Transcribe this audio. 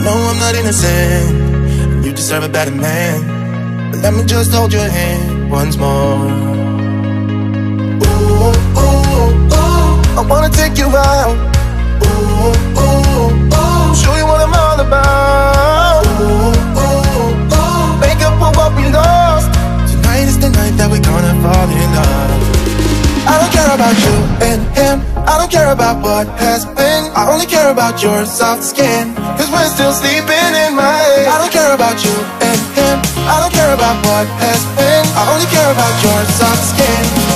know I'm not innocent, and you deserve a better man. But let me just hold your hand once more. Ooh, ooh, ooh, I wanna take you out. Ooh, ooh, ooh, show you what I'm all about. Ooh, ooh, ooh, make up for what we lost. Tonight is the night that we're gonna fall in love. I don't care about you and him, I don't care about what has been. I only care about your soft skin, cause we're still sleeping in my head. I don't care about you and him, I don't care about what has been. I only care about your soft skin.